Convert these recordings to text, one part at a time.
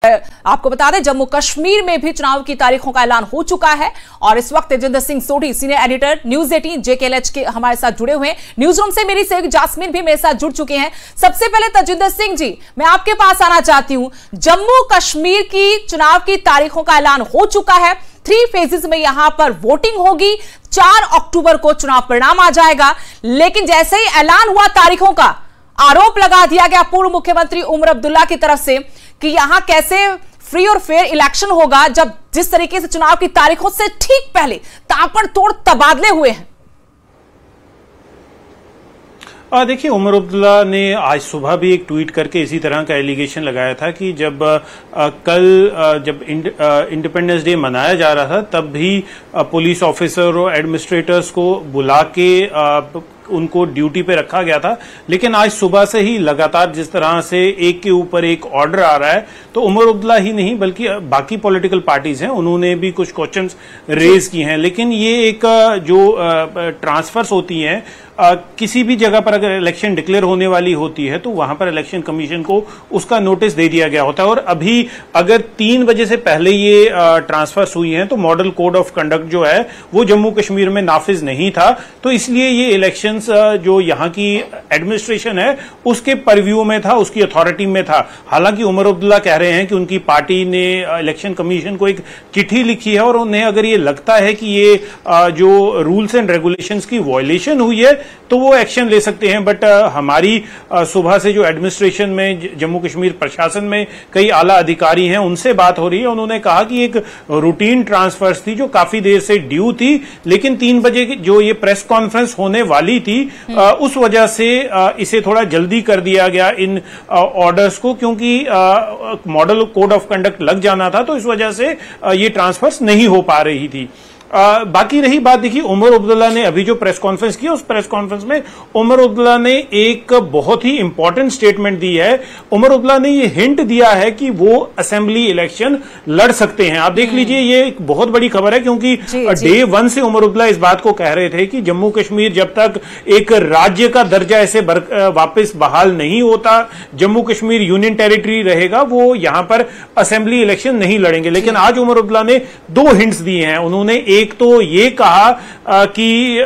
आपको बता दें जम्मू कश्मीर में भी चुनाव की तारीखों का ऐलान हो चुका है और इस वक्त Tejinder Singh Sodhi senior editor news 18 JKLH के हमारे साथ जुड़े हुए हैं। न्यूज रूम से मेरी सहयोगी जास्मीन भी मेरे साथ जुड़ चुके हैं। सबसे पहले तेजिंदर सिंह जी, मैं आपके पास आना चाहती हूं। जम्मू कश्मीर की चुनाव की तारीखों का ऐलान हो चुका है। 3 फेजेस में यहां पर वोटिंग होगी। 4 अक्टूबर को चुनाव परिणाम आ जाएगा। लेकिन जैसे ही ऐलान हुआ तारीखों का, आरोप लगा दिया गया पूर्व मुख्यमंत्री उमर अब्दुल्ला की तरफ से कि यहां कैसे फ्री और फेयर इलेक्शन होगा, जब जिस तरीके से चुनाव की तारीखों से ठीक पहले ताबड़तोड़ तबादले हुए हैं। देखिए, उमर अब्दुल्ला ने आज सुबह भी एक ट्वीट करके इसी तरह का एलिगेशन लगाया था कि जब जब इंडिपेंडेंस डे मनाया जा रहा था तब भी पुलिस ऑफिसर और एडमिनिस्ट्रेटर्स को बुला के उनको ड्यूटी पे रखा गया था। लेकिन आज सुबह से ही लगातार जिस तरह से एक के ऊपर एक ऑर्डर आ रहा है, तो उमर अब्दुल्ला ही नहीं बल्कि बाकी पॉलिटिकल पार्टीज हैं, उन्होंने भी कुछ क्वेश्चंस रेज किए हैं। लेकिन ये एक जो ट्रांसफर्स होती हैं, किसी भी जगह पर अगर इलेक्शन डिक्लेयर होने वाली होती है तो वहां पर इलेक्शन कमीशन को उसका नोटिस दे दिया गया होता है। और अभी अगर 3 बजे से पहले ये ट्रांसफर्स हुई हैं तो मॉडल कोड ऑफ कंडक्ट जो है वो जम्मू कश्मीर में नाफिज नहीं था। तो इसलिए ये इलेक्शंस जो यहाँ की एडमिनिस्ट्रेशन है उसके परव्यू में था, उसकी अथॉरिटी में था। हालांकि उमर अब्दुल्ला कह रहे हैं कि उनकी पार्टी ने इलेक्शन कमीशन को एक चिट्ठी लिखी है और उन्हें अगर ये लगता है कि ये जो रूल्स एंड रेगुलेशंस की वायलेशन हुई है तो वो एक्शन ले सकते हैं। बट हमारी सुबह से जो एडमिनिस्ट्रेशन में, जम्मू कश्मीर प्रशासन में कई आला अधिकारी हैं, उनसे बात हो रही है। उन्होंने कहा कि एक रूटीन ट्रांसफर्स थी जो काफी देर से ड्यू थी, लेकिन 3 बजे जो ये प्रेस कॉन्फ्रेंस होने वाली थी उस वजह से इसे थोड़ा जल्दी कर दिया गया इन ऑर्डर्स को, क्योंकि मॉडल कोड ऑफ कंडक्ट लग जाना था, तो इस वजह से ये ट्रांसफर्स नहीं हो पा रही थी। बाकी रही बात, देखिए उमर अब्दुल्ला ने अभी जो प्रेस कॉन्फ्रेंस की, उस प्रेस कॉन्फ्रेंस में उमर अब्दुल्ला ने एक बहुत ही इंपॉर्टेंट स्टेटमेंट दी है। उमर अब्दुल्ला ने ये हिंट दिया है कि वो असेंबली इलेक्शन लड़ सकते हैं। आप देख लीजिए, ये एक बहुत बड़ी खबर है, क्योंकि डे 1 से उमर अब्दुल्ला इस बात को कह रहे थे कि जम्मू कश्मीर जब तक एक राज्य का दर्जा ऐसे वापस बहाल नहीं होता, जम्मू कश्मीर यूनियन टेरिटरी रहेगा, वो यहां पर असेंबली इलेक्शन नहीं लड़ेंगे। लेकिन आज उमर अब्दुल्ला ने 2 हिंट्स दिए हैं। उन्होंने एक तो ये कहा कि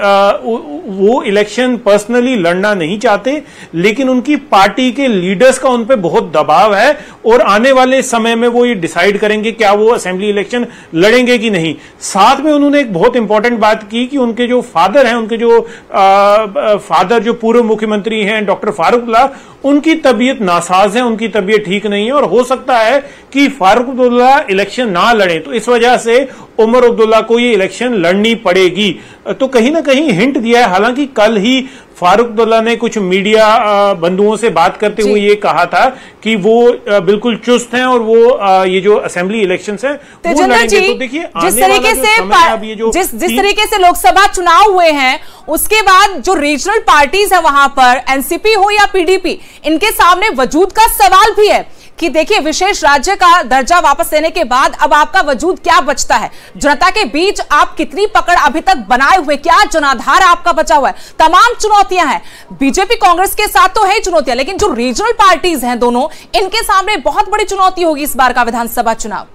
वो इलेक्शन पर्सनली लड़ना नहीं चाहते, लेकिन उनकी पार्टी के लीडर्स का उन पे बहुत दबाव है और आने वाले समय में वो ये डिसाइड करेंगे क्या वो असेंबली इलेक्शन लड़ेंगे कि नहीं। साथ में उन्होंने एक बहुत इंपॉर्टेंट बात की कि उनके जो फादर हैं, उनके जो फादर जो पूर्व मुख्यमंत्री हैं डॉक्टर फारूकउल्लाह, उनकी तबीयत नासाज है, उनकी तबीयत ठीक नहीं है और हो सकता है कि फारूकउल्लाह इलेक्शन ना लड़े, तो इस वजह से उमर अब्दुल्ला को ये इलेक्शन लड़नी पड़ेगी। तो कहीं ना कहीं हिंट दिया है। हालांकि कल ही फारूकउल्लाह ने कुछ मीडिया बंधुओं से बात करते हुए ये कहा था कि वो बिल्कुल चुस्त हैं और वो ये जो असेंबली इलेक्शंस है वो लड़ेंगे। तो देखिए, जिस तरीके से लोकसभा चुनाव हुए हैं उसके बाद जो रीजनल पार्टीज है वहां पर, एनसीपी हो या पीडीपी, इनके सामने वजूद का सवाल भी है कि देखिए विशेष राज्य का दर्जा वापस लेने के बाद अब आपका वजूद क्या बचता है, जनता के बीच आप कितनी पकड़ अभी तक बनाए हुए, क्या जनाधार आपका बचा हुआ है। तमाम चुनौतियां हैं, बीजेपी कांग्रेस के साथ तो है चुनौतियां, लेकिन जो रीजनल पार्टीज हैं दोनों, इनके सामने बहुत बड़ी चुनौती होगी इस बार का विधानसभा चुनाव।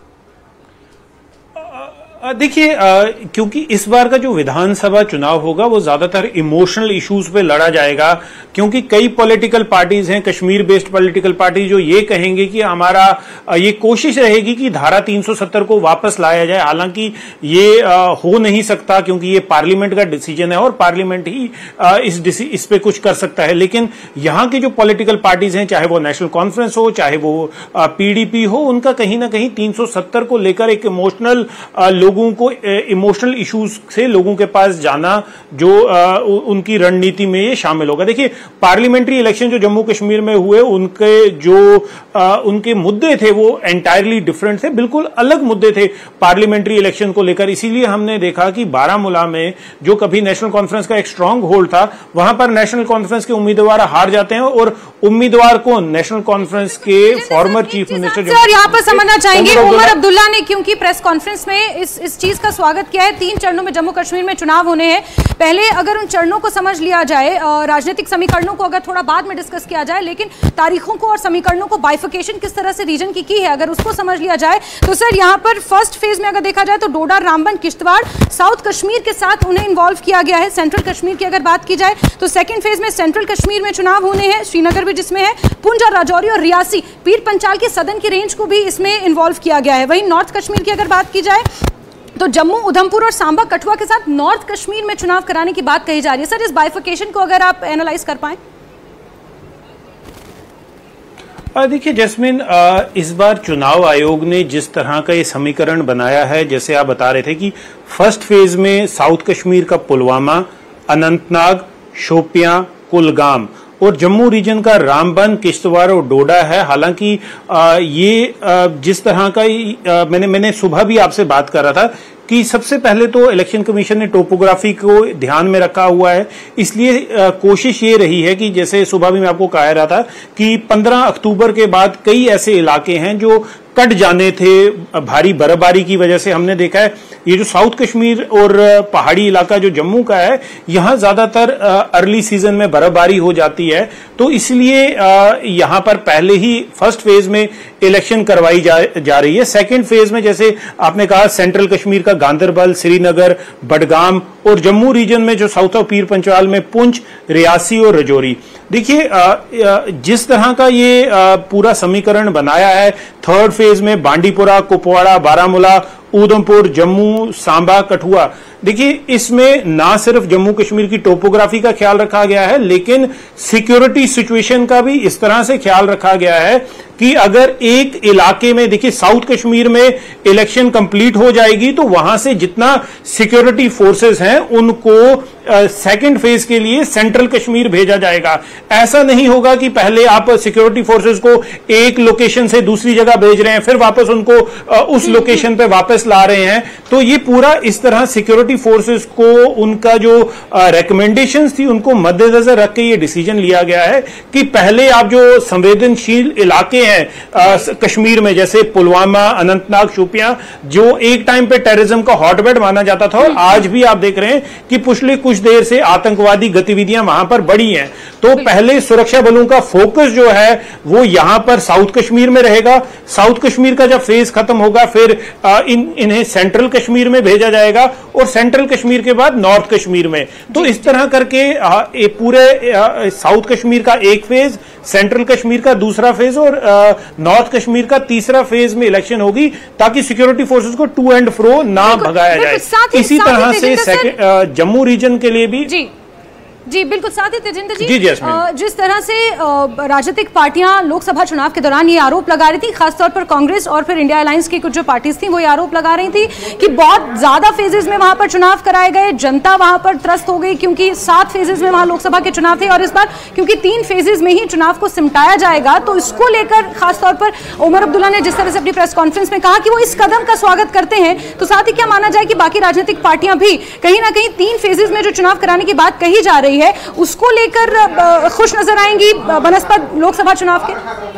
देखिए, क्योंकि इस बार का जो विधानसभा चुनाव होगा वो ज्यादातर इमोशनल इश्यूज पे लड़ा जाएगा, क्योंकि कई पॉलिटिकल पार्टीज हैं, कश्मीर बेस्ड पॉलिटिकल पार्टी, जो ये कहेंगे कि हमारा ये कोशिश रहेगी कि धारा 370 को वापस लाया जाए। हालांकि ये हो नहीं सकता क्योंकि ये पार्लियामेंट का डिसीजन है और पार्लियामेंट ही इस पे कुछ कर सकता है। लेकिन यहाँ की जो पॉलिटिकल पार्टीज हैं, चाहे वो नेशनल कॉन्फ्रेंस हो, चाहे वो पीडीपी हो, उनका कहीं ना कहीं 370 को लेकर एक इमोशनल लोगों को इमोशनल इश्यूज से लोगों के पास जाना जो उनकी रणनीति में ये शामिल होगा। देखिए, पार्लियामेंट्री इलेक्शन जो जम्मू कश्मीर में हुए, उनके जो उनके मुद्दे थे वो एंटायरली डिफरेंट थे, बिल्कुल अलग मुद्दे थे पार्लियामेंट्री इलेक्शन को लेकर। इसीलिए हमने देखा कि बारामूला में जो कभी नेशनल कॉन्फ्रेंस का एक स्ट्रांग होल्ड था, वहां पर नेशनल कॉन्फ्रेंस के उम्मीदवार हार जाते हैं और उम्मीदवार को नेशनल कॉन्फ्रेंस के फॉर्मर चीफ मिनिस्टर यहाँ पर समझना चाहेंगे उमर अब्दुल्ला ने, क्योंकि प्रेस कॉन्फ्रेंस में इस इस चीज का स्वागत किया है। 3 चरणों में जम्मू कश्मीर में चुनाव होने हैं। पहले अगर उन चरणों को समझ लिया जाए, राजनीतिक समीकरणों को अगर थोड़ा बाद में डिस्कस किया जाए, लेकिन तारीखों को और समीकरणों को बाइफिकेशन किस तरह से रीजन की है अगर उसको समझ लिया जाए तो सर यहाँ पर फर्स्ट फेज में अगर देखा जाए तो डोडा, रामबन, किश्तवाड़, साउथ कश्मीर के साथ उन्हें इन्वॉल्व किया गया है। सेंट्रल कश्मीर की अगर बात की जाए तो सेकंड फेज में सेंट्रल कश्मीर में चुनाव होने हैं, श्रीनगर भी जिसमें है, पुंछ और राजौरी और रियासी, पीर पंचाल की सदन की रेंज को भी इसमें इन्वॉल्व किया गया है। वहीं नॉर्थ कश्मीर की अगर बात की जाए तो जम्मू, उधमपुर और सांबा, कठुआ के साथ नॉर्थ कश्मीर में चुनाव कराने की बात कही जा रही है। सर, इस बाइफिकेशन को अगर आप एनालाइज कर पाएं। देखिए जैस्मिन, इस बार चुनाव आयोग ने जिस तरह का ये समीकरण बनाया है, जैसे आप बता रहे थे कि फर्स्ट फेज में साउथ कश्मीर का पुलवामा, अनंतनाग, शोपियां, कुलगाम और जम्मू रीजन का रामबन, किश्तवाड़ और डोडा है। हालांकि ये जिस तरह का मैंने सुबह भी आपसे बात कर रहा था कि सबसे पहले तो इलेक्शन कमीशन ने टोपोग्राफी को ध्यान में रखा हुआ है, इसलिए कोशिश ये रही है कि जैसे सुबह भी मैं आपको कह रहा था कि 15 अक्टूबर के बाद कई ऐसे इलाके हैं जो कट जाने थे भारी बर्फबारी की वजह से। हमने देखा है ये जो साउथ कश्मीर और पहाड़ी इलाका जो जम्मू का है, यहां ज्यादातर अर्ली सीजन में बर्फबारी हो जाती है, तो इसलिए यहां पर पहले ही फर्स्ट फेज में इलेक्शन करवाई जा रही है। सेकंड फेज में जैसे आपने कहा सेंट्रल कश्मीर का गांदरबल, श्रीनगर, बडगाम और जम्मू रीजन में जो साउथ ऑफ पीर पंचाल में पुंछ, रियासी और राजौरी। देखिए जिस तरह का ये पूरा समीकरण बनाया है, थर्ड फेज में बांडीपुरा, कुपवाड़ा, बारामूला, उधमपुर, जम्मू, सांबा, कठुआ, देखिए इसमें ना सिर्फ जम्मू कश्मीर की टोपोग्राफी का ख्याल रखा गया है, लेकिन सिक्योरिटी सिचुएशन का भी इस तरह से ख्याल रखा गया है कि अगर एक इलाके में, देखिए साउथ कश्मीर में इलेक्शन कंप्लीट हो जाएगी तो वहां से जितना सिक्योरिटी फोर्सेस हैं उनको सेकंड फेज के लिए सेंट्रल कश्मीर भेजा जाएगा। ऐसा नहीं होगा कि पहले आप सिक्योरिटी फोर्सेस को एक लोकेशन से दूसरी जगह भेज रहे हैं, फिर वापस उनको उस लोकेशन पे वापस ला रहे हैं। तो ये पूरा इस तरह सिक्योरिटी फोर्सेस को उनका जो रिकमेंडेशंस थी उनको मद्देनजर रख के ये डिसीजन लिया गया है कि पहले आप जो संवेदनशील इलाके हैं कश्मीर में, जैसे पुलवामा, अनंतनाग, शोपियां, जो एक टाइम पे टेररिज्म का हॉटबेड माना जाता था और आज भी आप देख रहे हैं कि पिछले कुछ देर से आतंकवादी गतिविधियां वहां पर बढ़ी हैं, तो पहले सुरक्षा बलों का फोकस जो है वो यहां पर साउथ कश्मीर में रहेगा। साउथ कश्मीर का जब फेज खत्म होगा फिर इन्हें सेंट्रल कश्मीर में भेजा जाएगा और सेंट्रल कश्मीर के बाद नॉर्थ कश्मीर में। तो इस तरह करके पूरे साउथ कश्मीर का एक फेज, सेंट्रल कश्मीर का दूसरा फेज और नॉर्थ कश्मीर का तीसरा फेज में इलेक्शन होगी, ताकि सिक्योरिटी फोर्सेस को टू एंड फ्रो ना भगाया जाए। इसी तरह से जम्मू रीजन के लिए भी जी बिल्कुल। साथ ही तेजिंदर जी, जिस तरह से राजनीतिक पार्टियां लोकसभा चुनाव के दौरान ये आरोप लगा रही थी, खासतौर पर कांग्रेस और फिर इंडिया अलायंस की कुछ जो पार्टीज थी वो ये आरोप लगा रही थी कि बहुत ज्यादा फेजेस में वहां पर चुनाव कराए गए, जनता वहां पर त्रस्त हो गई क्योंकि 7 फेजेस में वहां लोकसभा के चुनाव थे और इस बार क्योंकि 3 फेजेस में ही चुनाव को सिमटाया जाएगा, तो इसको लेकर खासतौर पर उमर अब्दुल्ला ने जिस तरह से अपनी प्रेस कॉन्फ्रेंस में कहा कि वो इस कदम का स्वागत करते हैं, तो साथ ही क्या माना जाए कि बाकी राजनीतिक पार्टियां भी कहीं ना कहीं 3 फेजेस में जो चुनाव कराने की बात कही जा रही है उसको लेकर खुश नजर आएंगी बनस्पत लोकसभा चुनाव के?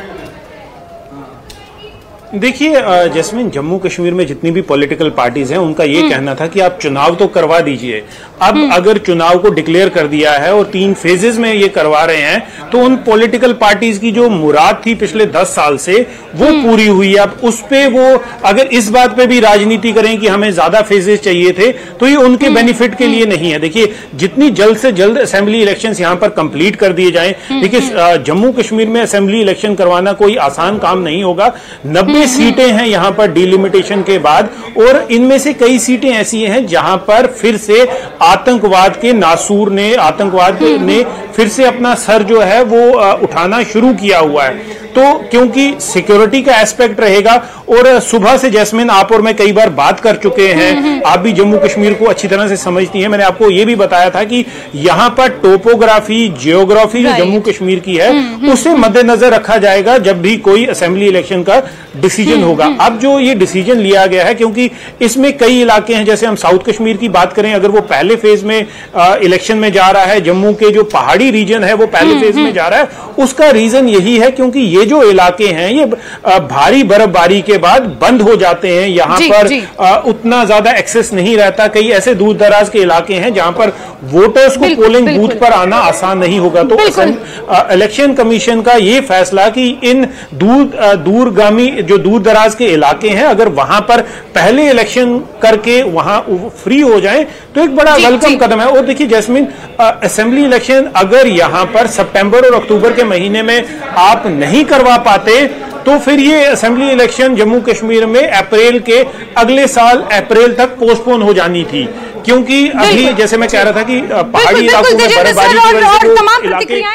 देखिए जैस्मिन, जम्मू कश्मीर में जितनी भी पॉलिटिकल पार्टीज हैं उनका ये कहना था कि आप चुनाव तो करवा दीजिए। अब अगर चुनाव को डिक्लेयर कर दिया है और 3 फेजेस में ये करवा रहे हैं तो उन पॉलिटिकल पार्टीज की जो मुराद थी पिछले 10 साल से वो पूरी हुई है। अब उस पे वो अगर इस बात पे भी राजनीति करें कि हमें ज्यादा फेजेस चाहिए थे तो ये उनके बेनिफिट के लिए नहीं है। देखिए जितनी जल्द से जल्द असेंबली इलेक्शंस यहाँ पर कंप्लीट कर दिए जाएं। देखिए जम्मू कश्मीर में असेंबली इलेक्शन करवाना कोई आसान काम नहीं होगा। 90 सीटें हैं यहां पर डिलिमिटेशन के बाद और इनमें से कई सीटें ऐसी हैं जहां पर फिर से आतंकवाद ने फिर से अपना सर जो है वो उठाना शुरू किया हुआ है। तो क्योंकि सिक्योरिटी का एस्पेक्ट रहेगा और सुबह से जैस्मिन आप और मैं कई बार बात कर चुके हैं, आप भी जम्मू कश्मीर को अच्छी तरह से समझती हैं। मैंने आपको ये भी बताया था कि यहां पर टोपोग्राफी, जियोग्राफी जो जम्मू कश्मीर की है उसे मद्देनजर रखा जाएगा जब भी कोई असेंबली इलेक्शन का डिसीजन होगा। अब जो ये डिसीजन लिया गया है, क्योंकि इसमें कई इलाके हैं, जैसे हम साउथ कश्मीर की बात करें, अगर वो पहले फेज में इलेक्शन में जा रहा है, जम्मू के जो पहाड़ी रीजन है वो पहले फेज में जा रहा है, उसका रीजन यही है क्योंकि ये ये जो इलाके हैं ये भारी बर्फबारी के बाद बंद हो जाते हैं, यहाँ पर उतना ज्यादा एक्सेस नहीं रहता। कई ऐसे दूर दराज के इलाके हैं जहां पर वोटर्स को पोलिंग बूथ पर आना आसान नहीं होगा। तो इलेक्शन कमीशन का ये फैसला कि इन दूरगामी जो दूर दराज के इलाके हैं अगर वहां पर पहले इलेक्शन करके वहां फ्री हो जाए तो एक बड़ा वेलकम कदम है। और देखिए जैस्मिन, असेंबली इलेक्शन अगर यहां पर सितंबर और अक्टूबर के महीने में आप नहीं करवा पाते तो फिर ये असेंबली इलेक्शन जम्मू कश्मीर में अप्रैल के अगले साल अप्रैल तक पोस्टपोन हो जानी थी, क्योंकि अभी जैसे मैं कह रहा था कि पहाड़ी इलाकों में बर्फबारी की वजह से